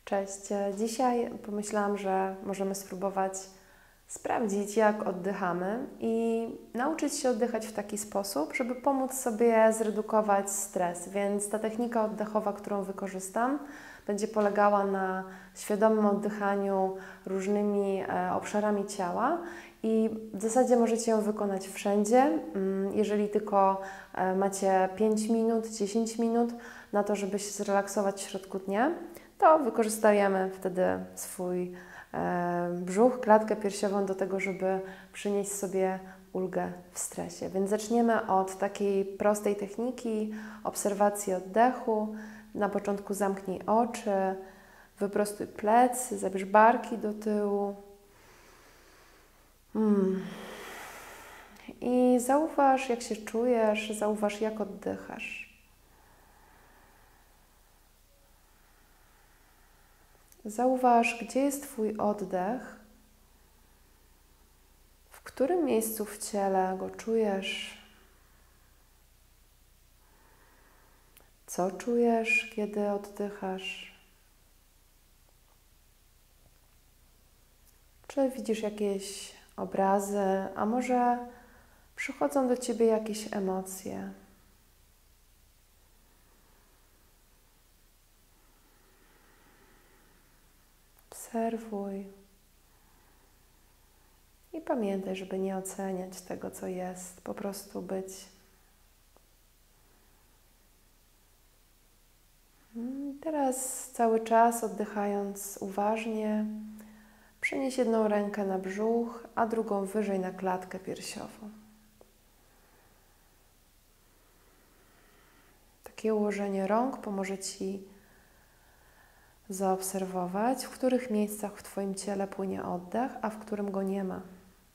Cześć. Dzisiaj pomyślałam, że możemy spróbować sprawdzić, jak oddychamy i nauczyć się oddychać w taki sposób, żeby pomóc sobie zredukować stres. Więc ta technika oddechowa, którą wykorzystam, będzie polegała na świadomym oddychaniu różnymi obszarami ciała i w zasadzie możecie ją wykonać wszędzie, jeżeli tylko macie 5 minut, 10 minut na to, żeby się zrelaksować w środku dnia, to wykorzystajemy wtedy swój brzuch, klatkę piersiową do tego, żeby przynieść sobie ulgę w stresie. Więc zaczniemy od takiej prostej techniki obserwacji oddechu. Na początku zamknij oczy, wyprostuj plecy, zabierz barki do tyłu. I zauważ, jak się czujesz, zauważ, jak oddychasz. Zauważ, gdzie jest Twój oddech, w którym miejscu w ciele go czujesz, co czujesz, kiedy oddychasz. Czy widzisz jakieś obrazy, a może przychodzą do Ciebie jakieś emocje? Obserwuj i pamiętaj, żeby nie oceniać tego, co jest, po prostu być. Teraz cały czas oddychając uważnie, przenieś jedną rękę na brzuch, a drugą wyżej na klatkę piersiową. Takie ułożenie rąk pomoże Ci zaobserwować, w których miejscach w Twoim ciele płynie oddech, a w którym go nie ma.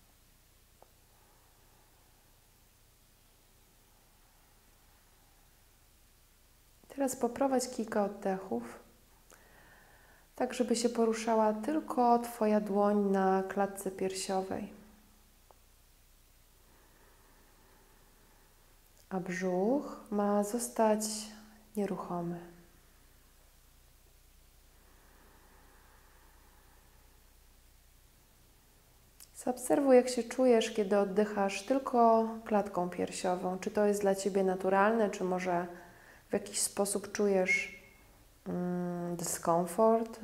Teraz poprowadź kilka oddechów, tak żeby się poruszała tylko Twoja dłoń na klatce piersiowej, a brzuch ma zostać nieruchomy. Zaobserwuj, jak się czujesz, kiedy oddychasz tylko klatką piersiową. Czy to jest dla Ciebie naturalne, czy może w jakiś sposób czujesz dyskomfort?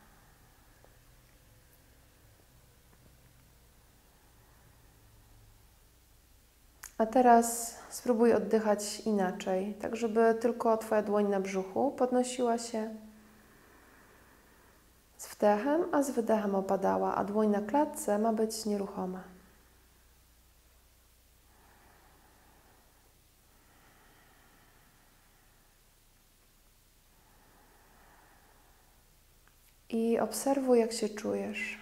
A teraz spróbuj oddychać inaczej, tak żeby tylko Twoja dłoń na brzuchu podnosiła się z wdechem, a z wydechem opadała, a dłoń na klatce ma być nieruchoma. I obserwuj, jak się czujesz.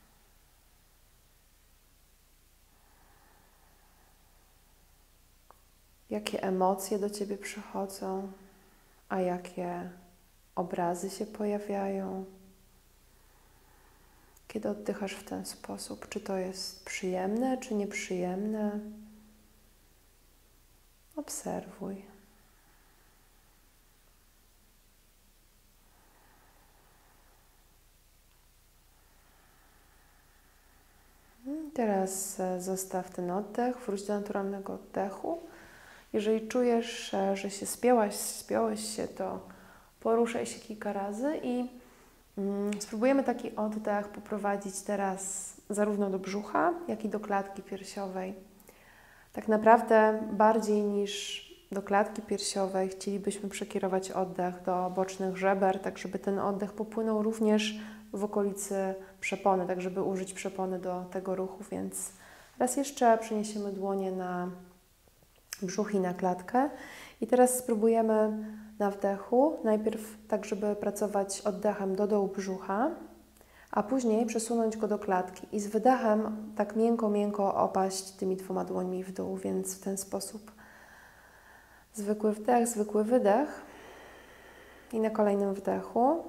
Jakie emocje do Ciebie przychodzą, a jakie obrazy się pojawiają, kiedy oddychasz w ten sposób. Czy to jest przyjemne, czy nieprzyjemne? Obserwuj. Teraz zostaw ten oddech, wróć do naturalnego oddechu. Jeżeli czujesz, że się spiąłeś się, to poruszaj się kilka razy i spróbujemy taki oddech poprowadzić teraz zarówno do brzucha, jak i do klatki piersiowej. Tak naprawdę bardziej niż do klatki piersiowej chcielibyśmy przekierować oddech do bocznych żeber, tak żeby ten oddech popłynął również w okolicy przepony, tak żeby użyć przepony do tego ruchu, więc raz jeszcze przeniesiemy dłonie na brzuch i na klatkę i teraz spróbujemy na wdechu, najpierw tak, żeby pracować oddechem do dołu brzucha, a później przesunąć go do klatki i z wydechem tak miękko opaść tymi 2 dłońmi w dół, więc w ten sposób zwykły wdech, zwykły wydech i na kolejnym wdechu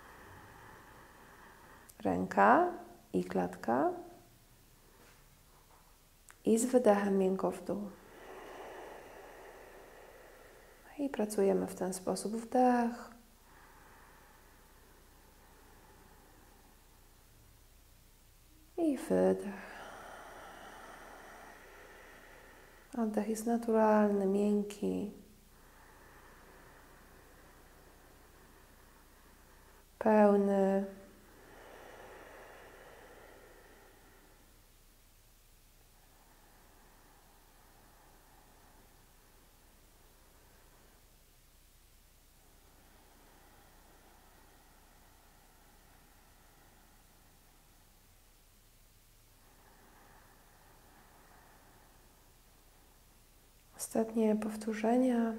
ręka i klatka i z wydechem miękko w dół. I pracujemy w ten sposób. Wdech I wydech. Oddech jest naturalny, miękki, pełny. Ostatnie powtórzenia.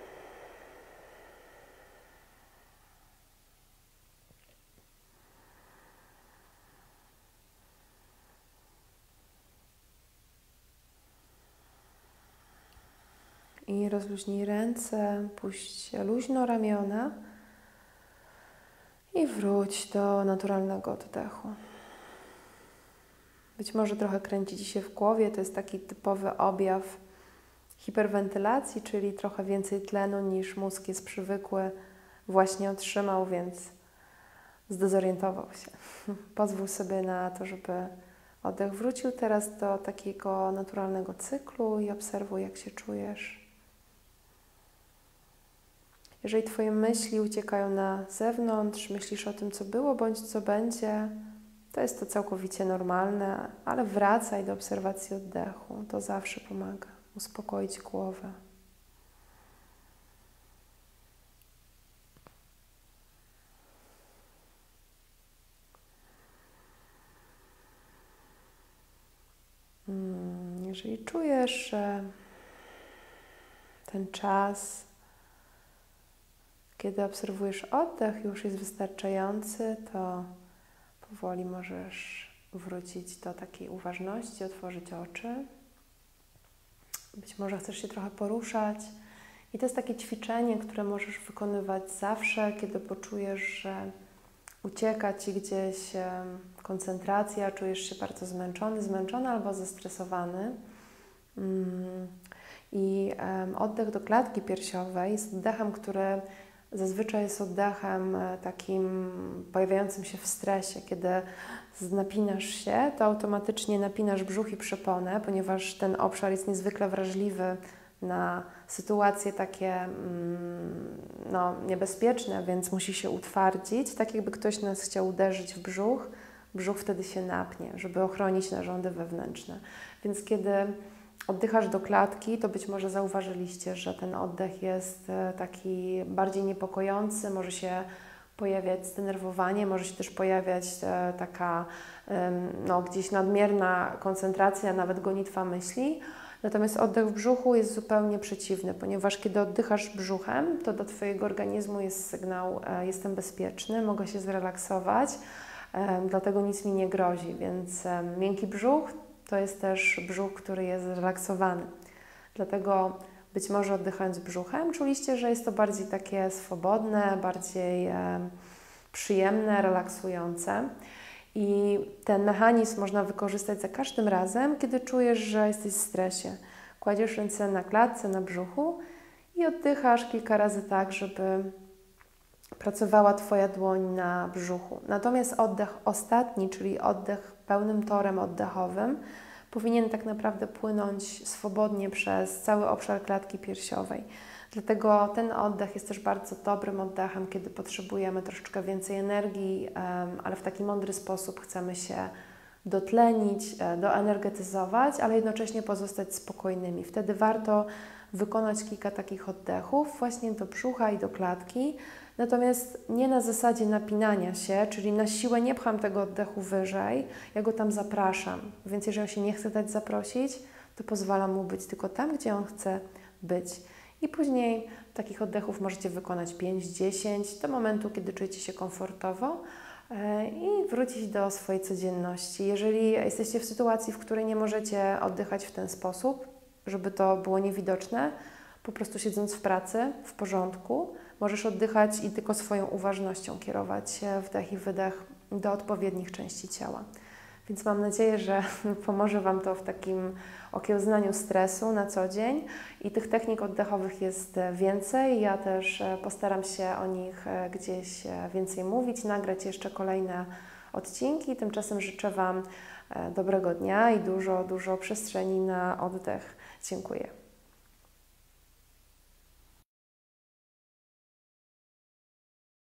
I rozluźnij ręce, puść luźno ramiona i wróć do naturalnego oddechu. Być może trochę kręci Ci się w głowie, to jest taki typowy objaw hiperwentylacji, czyli trochę więcej tlenu niż mózg jest przywykły, właśnie otrzymał, więc zdezorientował się. Pozwól sobie na to, żeby oddech wrócił teraz do takiego naturalnego cyklu i obserwuj, jak się czujesz. Jeżeli Twoje myśli uciekają na zewnątrz, myślisz o tym, co było bądź co będzie, to jest to całkowicie normalne, ale wracaj do obserwacji oddechu. To zawsze pomaga uspokoić głowę. Jeżeli czujesz, że ten czas, kiedy obserwujesz oddech, już jest wystarczający, to powoli możesz wrócić do takiej uważności, otworzyć oczy. Być może chcesz się trochę poruszać. I to jest takie ćwiczenie, które możesz wykonywać zawsze, kiedy poczujesz, że ucieka Ci gdzieś koncentracja, czujesz się bardzo zmęczony albo zestresowany. I oddech do klatki piersiowej jest oddechem, który zazwyczaj jest oddechem takim pojawiającym się w stresie. Kiedy napinasz się, to automatycznie napinasz brzuch i przeponę, ponieważ ten obszar jest niezwykle wrażliwy na sytuacje takie niebezpieczne, więc musi się utwardzić. Tak jakby ktoś nas chciał uderzyć w brzuch, brzuch wtedy się napnie, żeby ochronić narządy wewnętrzne. Więc kiedy oddychasz do klatki, to być może zauważyliście, że ten oddech jest taki bardziej niepokojący, może się pojawiać zdenerwowanie, może się też pojawiać taka gdzieś nadmierna koncentracja, nawet gonitwa myśli. Natomiast oddech w brzuchu jest zupełnie przeciwny, ponieważ kiedy oddychasz brzuchem, to do Twojego organizmu jest sygnał: jestem bezpieczny, mogę się zrelaksować, dlatego nic mi nie grozi. Więc miękki brzuch to jest też brzuch, który jest zrelaksowany. Dlatego być może oddychając brzuchem czuliście, że jest to bardziej takie swobodne, bardziej przyjemne, relaksujące. I ten mechanizm można wykorzystać za każdym razem, kiedy czujesz, że jesteś w stresie. Kładziesz ręce na klatce, na brzuchu i oddychasz kilka razy tak, żeby pracowała Twoja dłoń na brzuchu. Natomiast oddech ostatni, czyli oddech pełnym torem oddechowym, powinien tak naprawdę płynąć swobodnie przez cały obszar klatki piersiowej. Dlatego ten oddech jest też bardzo dobrym oddechem, kiedy potrzebujemy troszeczkę więcej energii, ale w taki mądry sposób chcemy się dotlenić, doenergetyzować, ale jednocześnie pozostać spokojnymi. Wtedy warto wykonać kilka takich oddechów właśnie do brzucha i do klatki, natomiast nie na zasadzie napinania się, czyli na siłę nie pcham tego oddechu wyżej, ja go tam zapraszam. Więc jeżeli on się nie chce dać zaprosić, to pozwalam mu być tylko tam, gdzie on chce być. I później takich oddechów możecie wykonać 5-10 do momentu, kiedy czujecie się komfortowo i wrócić do swojej codzienności. Jeżeli jesteście w sytuacji, w której nie możecie oddychać w ten sposób, żeby to było niewidoczne, po prostu siedząc w pracy, w porządku, możesz oddychać i tylko swoją uważnością kierować wdech i wydech do odpowiednich części ciała. Więc mam nadzieję, że pomoże Wam to w takim okiełznaniu stresu na co dzień. I tych technik oddechowych jest więcej. Ja też postaram się o nich gdzieś więcej mówić, nagrać jeszcze kolejne odcinki. Tymczasem życzę Wam dobrego dnia i dużo przestrzeni na oddech. Dziękuję.